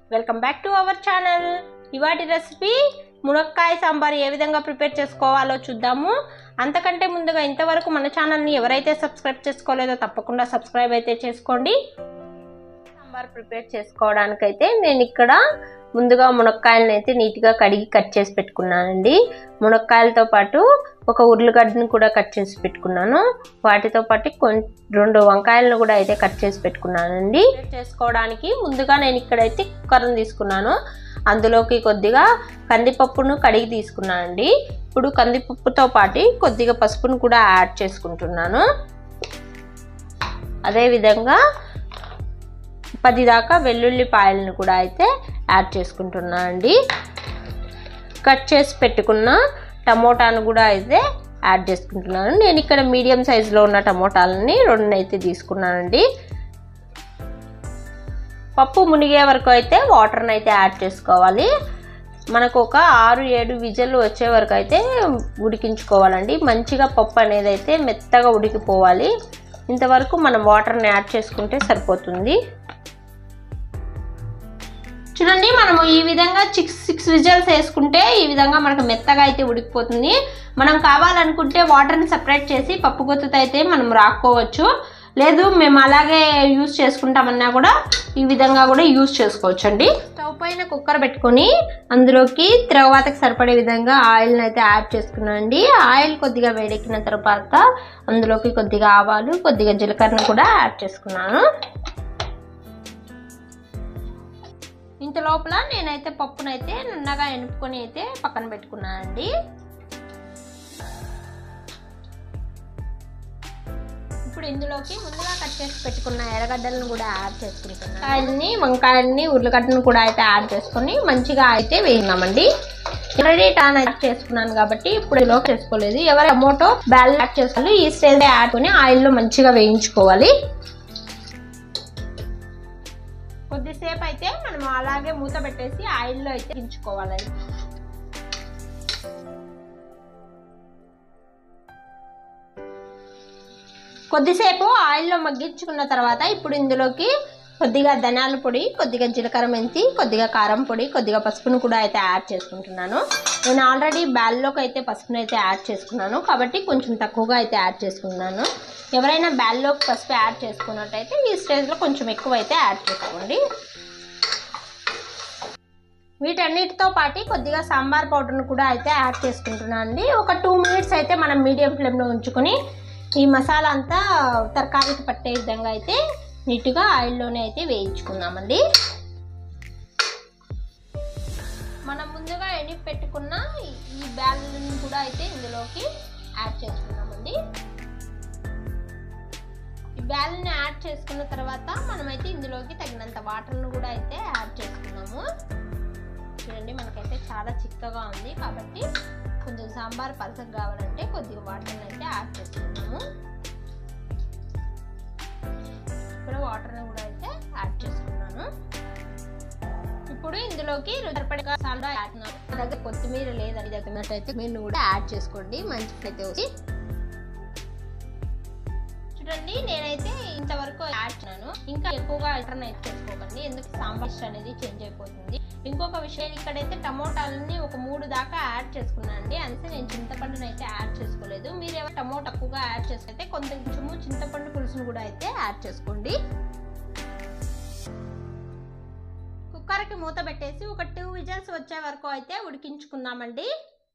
Welcome back to our channel. ఇవాటి recipe మునక్కాయ సాంబార్ ఏ విధంగా ప్రిపేర్ చేసుకోవాలో చూద్దాము. అంతకంటే ముందుగా ఇంతవరకు మన ఛానల్ని ఎవరైతే సబ్స్క్రైబ్ చేసుకోలేదో తప్పకుండా సబ్స్క్రైబ్ అయితే చేసుకోండి. సాంబార్ ప్రిపేర్ చేసుకోవడానికైతే నేను ఇక్కడ ముందుగా మునక్కాయలను అయితే నీట్గా కడిగి కట్ చేసి పెట్టుకున్నానండి. మునక్కాయలతో పాటు ఒక ఉర్లగడ్డను కూడా కట్ చేసి పెట్టుకున్నాను. వాటితో పాటు 2 వంకాయలను కూడా అయితే కట్ చేసి పెట్టుకున్నానండి. చేసుకోవడానికి ముందుగా నేను ఇక్కడైతే కుక్కర్ని తీసుకున్నాను. అందులోకి కొద్దిగా కందిపప్పును కడిగి తీసుకున్నానండి. ఇప్పుడు కందిపప్పుతో పాటు కొద్దిగా పసుపును కూడా యాడ్ చేసుకుంటున్నాను. అదేవిధంగా 10 దాకా వెల్లుల్లిపాయలను కూడా అయితే యాడ్ చేసుకుంటున్నానండి. కట్ చేసి పెట్టుకున్న టమోటాను కూడా అయితే యాడ్ చేసుకుంటున్నాను. నేను ఇక్కడ మీడియం సైజులో ఉన్న టమోటాలని 2 అయితే తీసుకున్నానండి. పప్పు మునిగే వరకు అయితే వాటర్ని అయితే యాడ్ చేసుకోవాలి. మనకు ఒక 6-7 విజిల్లు వచ్చే వరకు అయితే ఉడికించుకోవాలండి. మంచిగా పప్పు అనేది అయితే మెత్తగా ఉడికిపోవాలి. ఇంతవరకు మనం వాటర్ని యాడ్ చేసుకుంటే సరిపోతుంది. చూడండి, మనము ఈ విధంగా 6 విజిల్స్ వేసుకుంటే ఈ విధంగా మనకు మెత్తగా అయితే ఉడికిపోతుంది. మనం కావాలనుకుంటే వాటర్ని సపరేట్ చేసి పప్పు గుత్తుతో అయితే మనం రాక్కోవచ్చు. లేదు మేము అలాగే యూజ్ చేసుకుంటామన్నా కూడా ఈ విధంగా కూడా యూజ్ చేసుకోవచ్చు అండి. స్టవ్ పైన కుక్కర్ పెట్టుకొని అందులోకి తిరగవాతకు సరిపడే విధంగా ఆయిల్ని అయితే యాడ్ చేసుకున్నానండి. ఆయిల్ కొద్దిగా వేడెక్కిన తర్వాత అందులోకి కొద్దిగా ఆవాలు, కొద్దిగా జీలకర్రను కూడా యాడ్ చేసుకున్నాను. ఇంత లోపల నేనైతే పప్పునైతే నున్నగా ఎనుపుకొని అయితే పక్కన పెట్టుకున్నానండి. ఇప్పుడు ఇందులోకి ముందుగా కట్ చేసి పెట్టుకున్న ఎర్రగడ్డలను కూడా యాడ్ చేసుకుంటున్నాను. వంకాయల్ని ఉర్లగడ్డను కూడా అయితే యాడ్ చేసుకొని మంచిగా అయితే వేయినామండి. ఆల్రెడీ టాన్ యాడ్ చేసుకున్నాను కాబట్టి ఇప్పుడు ఇలా చేసుకోలేదు. ఎవరు టమోటో బ్యాల్ యాడ్ చేసుకోవాలి. ఈ స్టేజ్ యాడ్ కొని ఆయిల్లో మంచిగా వేయించుకోవాలి. కొద్దిసేపు అయితే మనం అలాగే మూత పెట్టేసి ఆయిల్లో అయితే వేయించుకోవాలండి. కొద్దిసేపు ఆయిల్లో మగ్గించుకున్న తర్వాత ఇప్పుడు ఇందులోకి కొద్దిగా ధనియాల పొడి, కొద్దిగా జీలకర్ర మెంతి, కొద్దిగా కారం పొడి, కొద్దిగా పసుపును కూడా అయితే యాడ్ చేసుకుంటున్నాను. నేను ఆల్రెడీ బ్యాల్లోకి అయితే పసుపును అయితే యాడ్ చేసుకున్నాను కాబట్టి కొంచెం తక్కువగా అయితే యాడ్ చేసుకున్నాను. ఎవరైనా బ్యాల్లోకి పసుపు యాడ్ చేసుకున్నట్టయితే ఈ స్టేజ్లో కొంచెం ఎక్కువ అయితే యాడ్ చేసుకోండి. వీటన్నిటితో పాటు కొద్దిగా సాంబార్ పౌడర్ను కూడా అయితే యాడ్ చేసుకుంటున్నాను అండి. ఒక 2 మినిట్స్ అయితే మనం మీడియం ఫ్లేమ్లో ఉంచుకొని ఈ మసాలా అంతా తరకారీకి పట్టే విధంగా అయితే నీట్గా ఆయిల్లోనే అయితే వేయించుకుందామండి. మనం ముందుగా ఎనిపి పెట్టుకున్న ఈ బ్యాల్ని కూడా అయితే ఇందులోకి యాడ్ చేసుకున్నామండి. ఈ బ్యాల్ని యాడ్ చేసుకున్న తర్వాత మనమైతే ఇందులోకి తగినంత వాటర్ను కూడా అయితే యాడ్ చేసుకున్నాము. చూడండి, మనకైతే చాలా చిక్కగా ఉంది కాబట్టి కొంచెం సాంబార్ పలసగా కావాలంటే కొద్దిగా వాటర్ని అయితే యాడ్ చేసుకున్నాము. ఇప్పుడు వాటర్ని కూడా అయితే యాడ్ చేసుకున్నాను. ఇప్పుడు ఇందులోకి సరిపడగా సాల్ట్ యాడ్ చేస్తున్నాను. నా దగ్గర కొత్తిమీర లేదని దగ్గరనట్టయితే మీరు కూడా యాడ్ చేసుకోండి. మంచిగా అయితే వచ్చి చూడండి, నేనైతే ఇంతవరకు యాడ్ చేస్తున్నాను. ఇంకా ఎక్కువగా ఆల్టర్నేట్ చేసుకోకండి, ఎందుకంటే సాంబార్ అనేది చేంజ్ అయిపోతుంది. ఇంకొక విషయం, ఇక్కడైతే టమోటాలని ఒక 3 దాకా యాడ్ చేసుకున్నానండి. అంతే, నేను చింతపండుని అయితే యాడ్ చేసుకోలేదు. మీరు ఏమైనా టమోటా తక్కువగా యాడ్ చేసుకుంటే కొంచెము చింతపండు పులుసును కూడా అయితే యాడ్ చేసుకోండి. కుక్కర్కి మూత పెట్టేసి ఒక 2 విజిల్స్ వచ్చే వరకు అయితే ఉడికించుకుందామండి.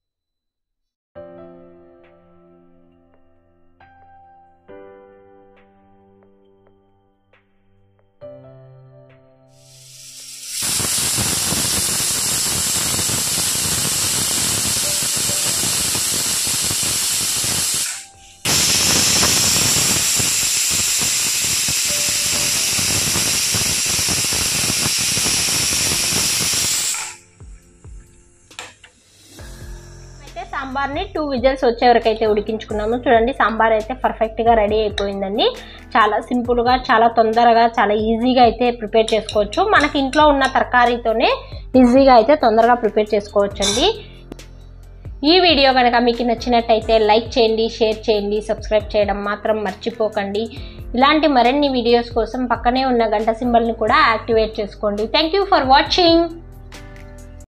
సాంబార్ని 2 విజిల్స్ వచ్చే వరకు అయితే ఉడికించుకున్నాము. చూడండి, సాంబార్ అయితే పర్ఫెక్ట్గా రెడీ అయిపోయిందండి. చాలా సింపుల్గా, చాలా తొందరగా, చాలా ఈజీగా అయితే ప్రిపేర్ చేసుకోవచ్చు. మనకి ఇంట్లో ఉన్న తరకారీతోనే ఈజీగా అయితే తొందరగా ప్రిపేర్ చేసుకోవచ్చండి. ఈ వీడియో కనుక మీకు నచ్చినట్టయితే లైక్ చేయండి, షేర్ చేయండి, సబ్స్క్రైబ్ చేయడం మాత్రం మర్చిపోకండి. ఇలాంటి మరిన్ని వీడియోస్ కోసం పక్కనే ఉన్న గంట సింబల్ని కూడా యాక్టివేట్ చేసుకోండి. Thank you for watching.